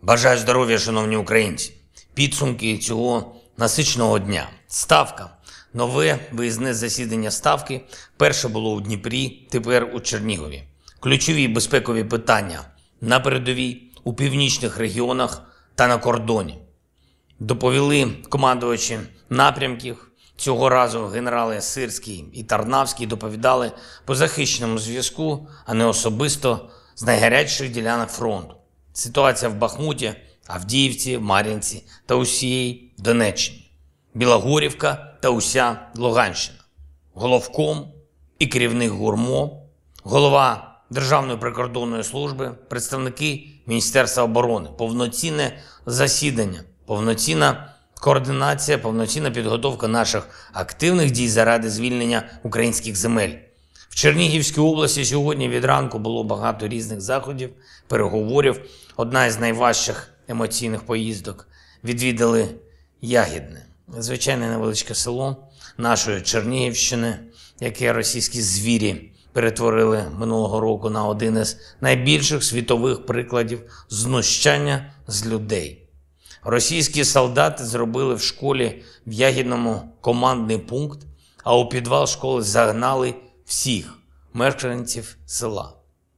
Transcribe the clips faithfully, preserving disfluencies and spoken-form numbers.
Бажаю здоров'я, шановні українці. Підсумки цього насиченого дня. Ставка. Нове виїзне засідання Ставки. Перше було у Дніпрі, тепер у Чернігові. Ключові безпекові питання на передовій, у північних регіонах та на кордоні. Доповіли командувачі напрямків. Цього разу генерали Сирський і Тарнавський доповідали по захищеному зв'язку, а не особисто з найгарячіших ділянок фронту. Ситуація в Бахмуті, Авдіївці, Мар'їнці та усієї Донеччині. Білогорівка та уся Луганщина. Головком і керівник ГУРМО, голова Державної прикордонної служби, представники Міністерства оборони. Повноцінне засідання, повноцінна координація, повноцінна підготовка наших активних дій заради звільнення українських земель. В Чернігівській області сьогодні від ранку було багато різних заходів, переговорів. Одна із найважчих емоційних поїздок. Відвідали Ягідне. Звичайне невеличке село нашої Чернігівщини, яке російські звірі перетворили минулого року на один із найбільших світових прикладів знущання з людей. Російські солдати зробили в школі в Ягідному командний пункт, а у підвал школи загнали всіх мешканців села.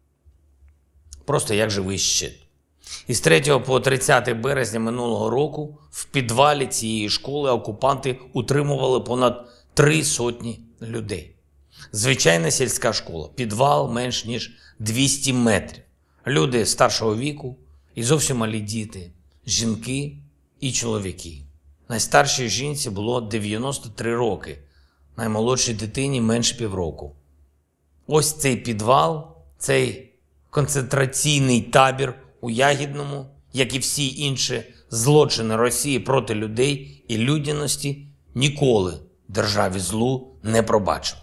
Просто як живий щит. Із третього по тридцяте березня минулого року в підвалі цієї школи окупанти утримували понад три сотні людей. Звичайна сільська школа, підвал менш ніж двісті метрів. Люди старшого віку і зовсім малі діти, жінки і чоловіки. Найстаршій жінці було дев'яносто три роки, наймолодшій дитині менше півроку. Ось цей підвал, цей концентраційний табір у Ягідному, як і всі інші злочини Росії проти людей і людяності, ніколи державі злу не пробачив.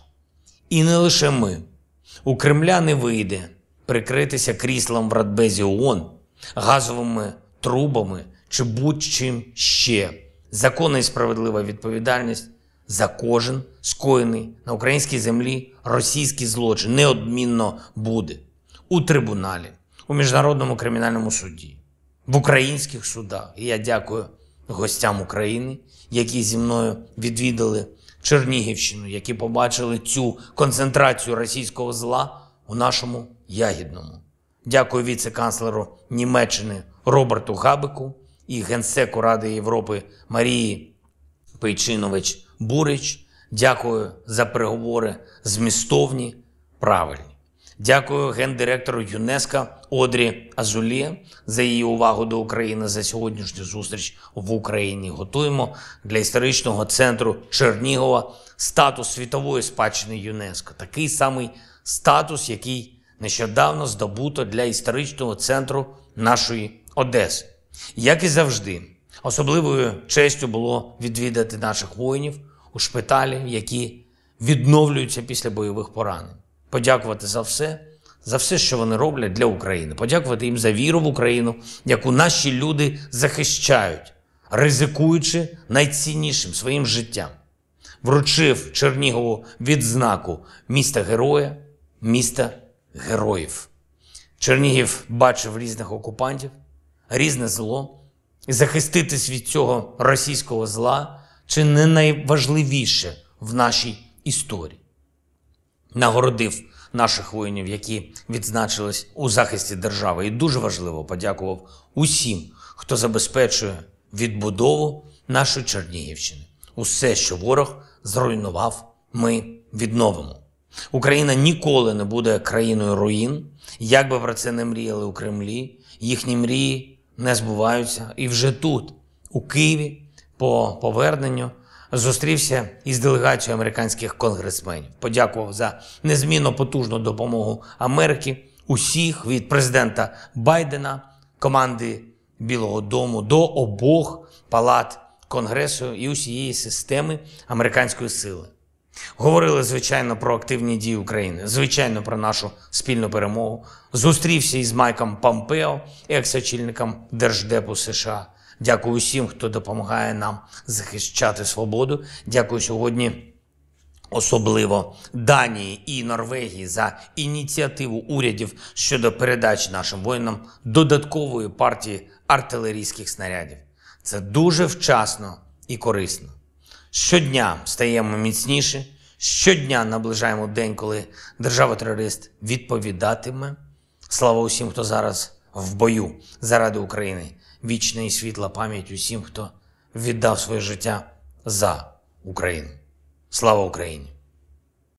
І не лише ми. У Кремля не вийде прикритися кріслом в Радбезі ООН, газовими трубами чи будь-чим ще. Законна і справедлива відповідальність за кожен скоєний на українській землі російський злочин неодмінно буде. У трибуналі, у Міжнародному кримінальному суді, в українських судах. І я дякую гостям України, які зі мною відвідали Чернігівщину, які побачили цю концентрацію російського зла у нашому Ягідному. Дякую віце-канцлеру Німеччини Роберту Габеку і генсеку Ради Європи Марії Пейчинович-Бурич. Дякую за переговори змістовні, правильні. Дякую гендиректору ЮНЕСКО Одрі Азулє за її увагу до України, за сьогоднішню зустріч в Україні. Готуємо для історичного центру Чернігова статус світової спадщини ЮНЕСКО. Такий самий статус, який нещодавно здобуто для історичного центру нашої Одеси. Як і завжди, особливою честю було відвідати наших воїнів у шпиталі, які відновлюються після бойових поранень. Подякувати за все, за все, що вони роблять для України. Подякувати їм за віру в Україну, яку наші люди захищають, ризикуючи найціннішим своїм життям. Вручив Чернігову відзнаку міста-героя, міста героїв. Чернігів бачив різних окупантів, різне зло. І захиститись від цього російського зла – чи не найважливіше в нашій історії. Нагородив наших воїнів, які відзначились у захисті держави. І дуже важливо подякував усім, хто забезпечує відбудову нашої Чернігівщини. Усе, що ворог зруйнував, ми відновимо. Україна ніколи не буде країною руїн. Як би про це не мріяли у Кремлі, їхні мрії не збуваються. І вже тут, у Києві, по поверненню, зустрівся із делегацією американських конгресменів. Подякував за незмінно потужну допомогу Америки, усіх від президента Байдена, команди Білого дому до обох палат Конгресу і усієї системи американської сили. Говорили, звичайно, про активні дії України, звичайно, про нашу спільну перемогу. Зустрівся із Майком Помпео, екс-очільником Держдепу США. Дякую всім, хто допомагає нам захищати свободу. Дякую сьогодні особливо Данії і Норвегії, за ініціативу урядів щодо передачі нашим воїнам додаткової партії артилерійських снарядів. Це дуже вчасно і корисно. Щодня стаємо міцніше, щодня наближаємо день, коли держава-терорист відповідатиме. Слава усім, хто зараз в бою заради України. Вічна і світла пам'ять усім, хто віддав своє життя за Україну. Слава Україні!